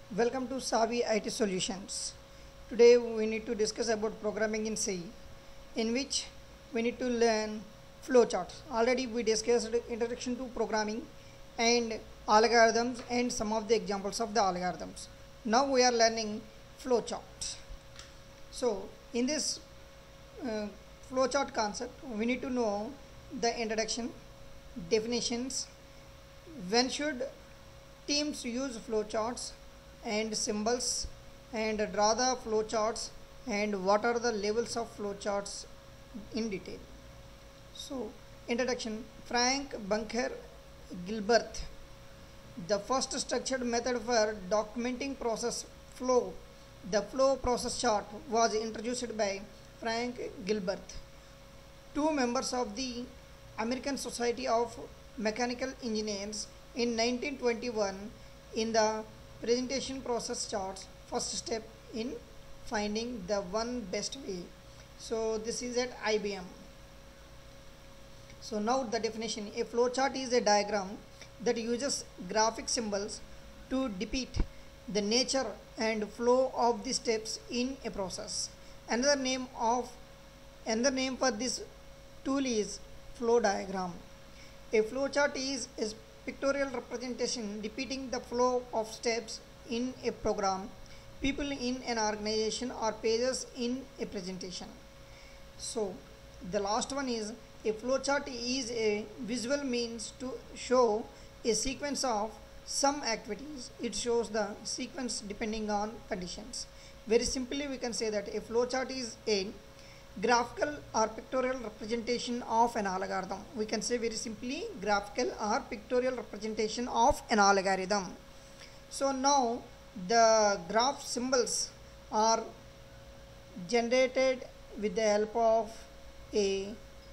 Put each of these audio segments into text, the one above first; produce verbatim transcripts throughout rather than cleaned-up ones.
Welcome to Savvy I T Solutions. Today we need to discuss about programming in C, in which we need to learn flowcharts. Already we discussed introduction to programming and algorithms and some of the examples of the algorithms. Now we are learning flowcharts. So in this uh, flowchart concept, we need to know the introduction, definitions, when should teams use flowcharts and symbols, and draw the flowcharts, and what are the levels of flowcharts in detail. So introduction. Frank Bunker Gilbert, the first structured method for documenting process flow, the flow process chart, was introduced by Frank Gilbert. Two members of the American Society of Mechanical Engineers in nineteen twenty-one in the presentation process charts, first step in finding the one best way. So this is at I B M. So now the definition. A flowchart is a diagram that uses graphic symbols to depict the nature and flow of the steps in a process. Another name of another name for this tool is flow diagram. A flowchart is a pictorial representation depicting the flow of steps in a program, people in an organization, or pages in a presentation. So the last one is a flowchart is a visual means to show a sequence of some activities. It shows the sequence depending on conditions. Very simply we can say that a flowchart is a graphical or pictorial representation of an algorithm. We can say very simply graphical or pictorial representation of an algorithm. So now the graph symbols are generated with the help of a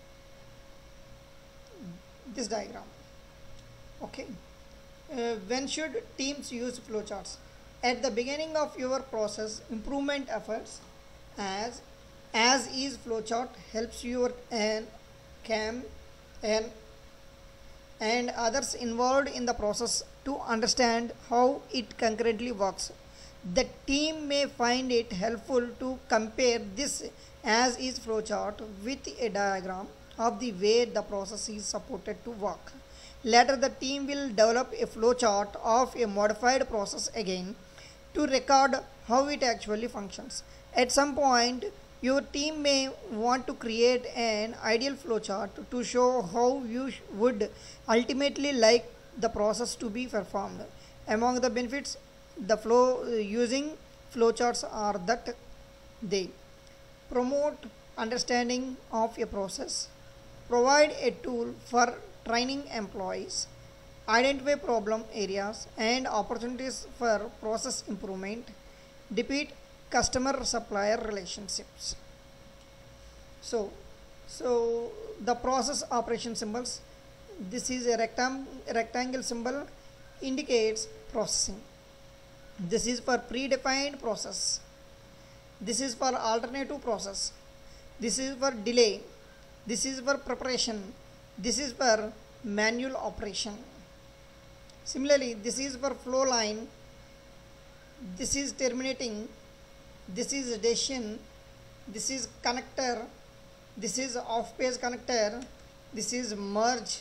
this diagram. Okay. Uh, when should teams use flowcharts? At the beginning of your process improvement efforts, as as is flowchart helps your and cam and and others involved in the process to understand how it concurrently works. The team may find it helpful to compare this as is flowchart with a diagram of the way the process is supported to work. Later the team will develop a flowchart of a modified process again to record how it actually functions. At some point your team may want to create an ideal flowchart to show how you would ultimately like the process to be performed. Among the benefits the flow uh, using flowcharts are that they promote understanding of a process, provide a tool for training employees, identify problem areas and opportunities for process improvement, depict customer supplier relationships. So, so the process operation symbols. This is a rectam rectangle symbol indicates processing. This is for predefined process. This is for alternative process. This is for delay. This is for preparation. This is for manual operation. Similarly, this is for flow line. This is terminating. This is decision. This is connector. This is off page connector. This is merge.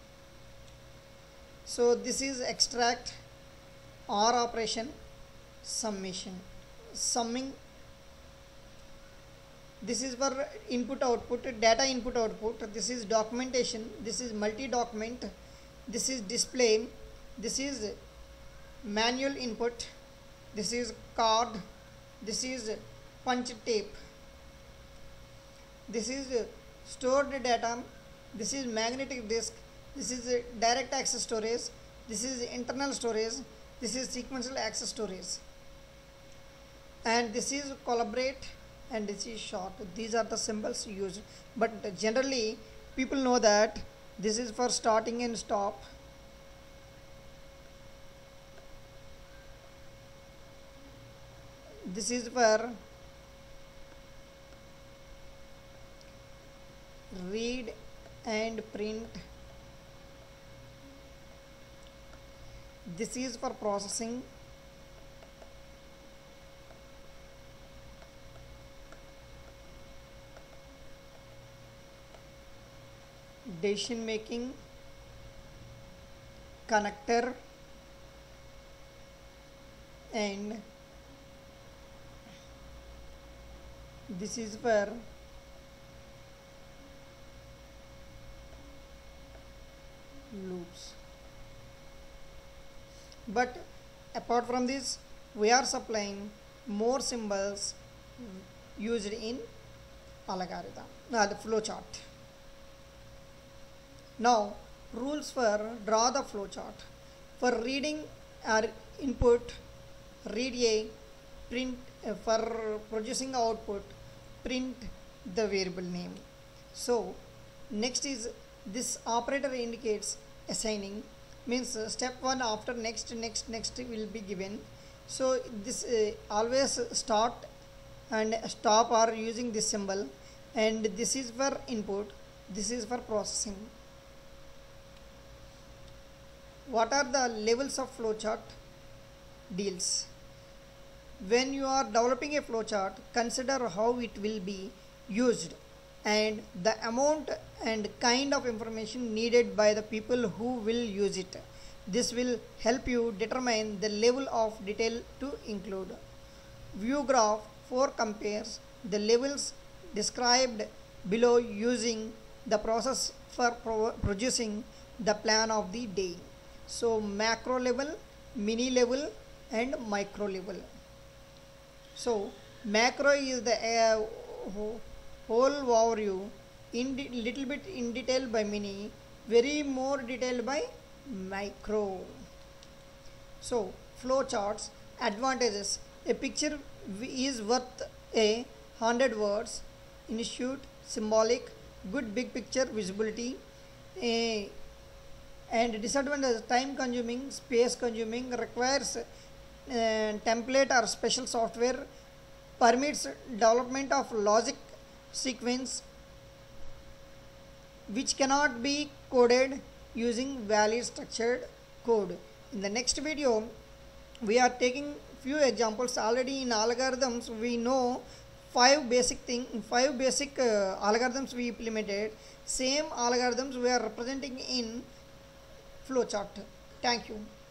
So this is extract, or operation, summation, summing. This is for input output, data input output. This is documentation. This is multi document. This is display. This is manual input. This is card. This is punch tape. This is stored data. This is magnetic disk. This is direct access storage. This is internal storage. This is sequential access storage. And this is collaborate, and this is short. These are the symbols used. But generally people know that this is for starting and stop. This is for read and print. This is for processing. decision making, connector, and this is for loops. But apart from this, we are supplying more symbols used in algorithm, uh, the flowchart. Now, rules for draw the flowchart. For reading our input, read a, print uh, for producing output, print the variable name. So, next is this operator indicates assigning, means uh, step one after next next next will be given. So this uh, always start and stop are using this symbol, and this is for input, this is for processing. What are the levels of flowchart deals? When you are developing a flowchart, consider how it will be used and the amount and kind of information needed by the people who will use it. This will help you determine the level of detail to include. View graph four compares the levels described below using the process for pro producing the plan of the day. So macro level, mini level, and micro level. So macro is the uh, whole overview, in little bit in detail by mini, very more detail by micro. So flowcharts advantages: a picture is worth a hundred words. Intuitive, symbolic, good big picture visibility. A and disadvantage: time consuming, space consuming, requires uh, template or special software, permits development of logic sequence which cannot be coded using valid structured code. In the next video, we are taking few examples. Already in algorithms we know five basic thing, five basic uh, algorithms we implemented. Same algorithms we are representing in flowchart. Thank you.